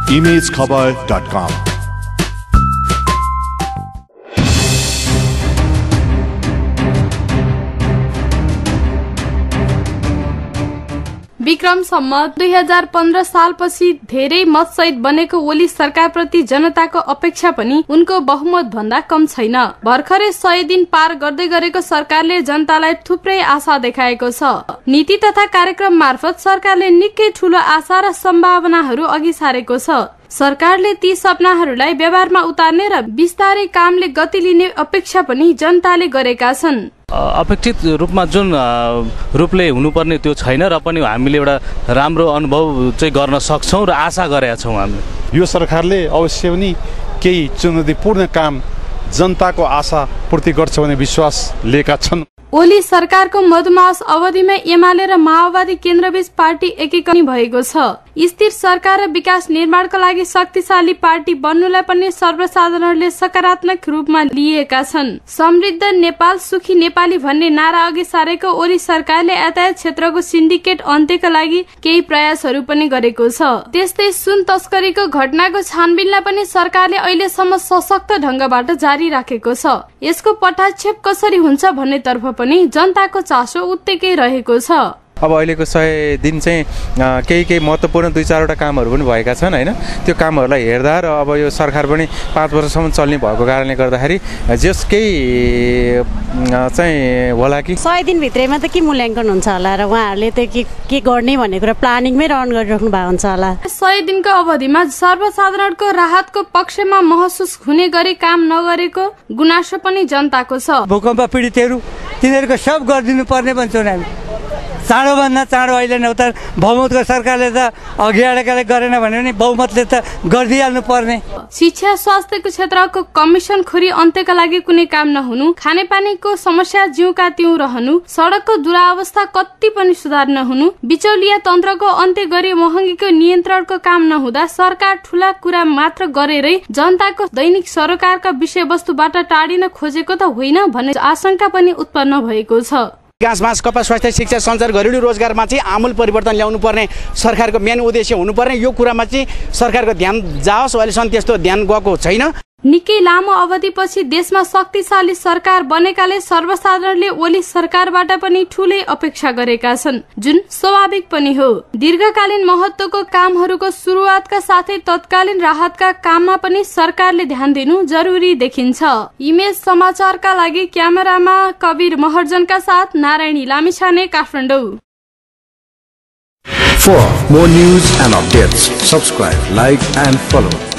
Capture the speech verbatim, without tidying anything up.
Image खबर dot कम। विक्रम सम्मत दुई हजार पन्ध्र सालपछि धेरै मतसहित बनेको ओली सरकारप्रति जनताको अपेक्षा पनि उनको बहुमत भन्दा कम छैन। भर्खरै सय दिन पार गर्दै गरेको सरकारले जनतालाई थुप्रै आशा देखाएको छ। नीति तथा कार्यक्रम मार्फत सरकारले निकै ठूलो आशा र सम्भावनाहरू अघि सारेको छ। सरकारले ती सपनाहरूलाई व्यवहारमा उतार्ने र विस्तारै कामले गति लिने अपेक्षा पनि जनताले गरेका छन्। अपेक्षित रूपमा जुन रूपले हुनुपर्ने त्यो छैन र पनि हामीले एउटा राम्रो अनुभव चाहिँ गर्न सक्छौं र आशा गरेका छौं। हामीले यो सरकारले अवश्य पनि केही चुनौतीपूर्ण काम जनताको आशा पूर्ति गर्छ भन्ने विश्वास लिएका छन्। ओली सरकारको मधुमास अवधिमा एमाले र माओवादी केन्द्रबीच पार्टी एकीकरण भएको छ। स्थिर सरकार र विकास निर्माणका लागि शक्तिशाली पार्टी बन्नुलाई पनि सर्वसाधारणले सकारात्मक रूपमा लिएका छन्। समृद्ध नेपाल सुखी नेपाली भन्ने नारा अघि सारेको ओली सरकारले यातायात क्षेत्रको सिन्डिकेट अन्त्यका लागि केही प्रयासहरू पनि गरेको छ। त्यस्तै सुन तस्करीको घटनाको छानबिनलाई पनि सरकारले अहिलेसम्म सशक्त ढंगबाट जारी राखेको छ। यसको पटाक्षेप कसरी हुन्छ भन्ने तर्फ पनि जनताको चासो उत्तिकै रहेको छ। अब अहिलेको सय दिन चाहिँ केही केही महत्त्वपूर्ण दुई चारवटा कामहरू पनि भएका छन् हैन। त्यो कामहरूलाई हेर्दा र अब यो सरकार पनि पाँच वर्षसम्म चल्ने भएको कारणले गर्दाखेरि जस केही चाहिँ होला कि सय दिन भित्रैमा त के मूल्याङ्कन हुन्छ होला र उहाँहरूले त के के गर्ने भन्ने कुरा प्लानिङमै रहन गरिराख्नु भएको हुन्छ होला। सय दिनको अवधिमा सर्वसाधारणको राहतको पक्षमा महसुस हुने गरी काम नगरेको गुनासो पनि जनताको छ। भूकम्प पीडितहरू तिनीहरूको सब गरिदिनु पर्ने भन्छौँ हामी। चाँडोभन्दा चाँडो अहिले न उता बहुमतको सरकारले त अघि आडेकाले गरेन भने पनि बहुमतले त गरिदिइहाल्नु पर्ने। शिक्षा स्वास्थ्यको क्षेत्रको कमिसन खोरी अन्त्यका लागि कुनै काम नहुनु, खानेपानीको समस्या जिउका त्यौं रहनु, सडकको दुरावस्था कति पनि सुधार नहुनु, बिचौलिया तन्त्रको अन्त्य गरी महँगीको नियन्त्रणको काम नहुँदा सरकार ठूला कुरा मात्र गरेरै जनताको दैनिक सरोकारका विषयवस्तुबाट टाढिन खोजेको त होइन भन्ने आशंका पनि उत्पन्न भएको छ। घाँस बाँस कपा स्वास्थ्य शिक्षा सञ्चार घरेलु रोजगारमा चाहिँ आमूल परिवर्तन ल्याउनु पर्ने सरकारको मेन उद्देश्य हुनुपर्ने यो कुरामा चाहिँ सरकारको ध्यान जाओस्। अहिलेसम्म त्यस्तो ध्यान गएको छैन। निकै लामो अवधिपछि देशमा शक्तिशाली सरकार बनेकाले सर्वसाधारणले ओली सरकारबाट पनि ठूलै अपेक्षा गरेका छन्, जुन स्वाभाविक पनि हो। दीर्घकालीन महत्वको कामहरूको सुरुवातका साथै तत्कालीन राहतका काममा पनि सरकारले ध्यान दिनु जरुरी देखिन्छ। इमेज समाचारका लागि क्यामेरामा कवीर महर्जनका साथ Narayani Lamichhane, Kathmandu. For more news and updates, subscribe, like and follow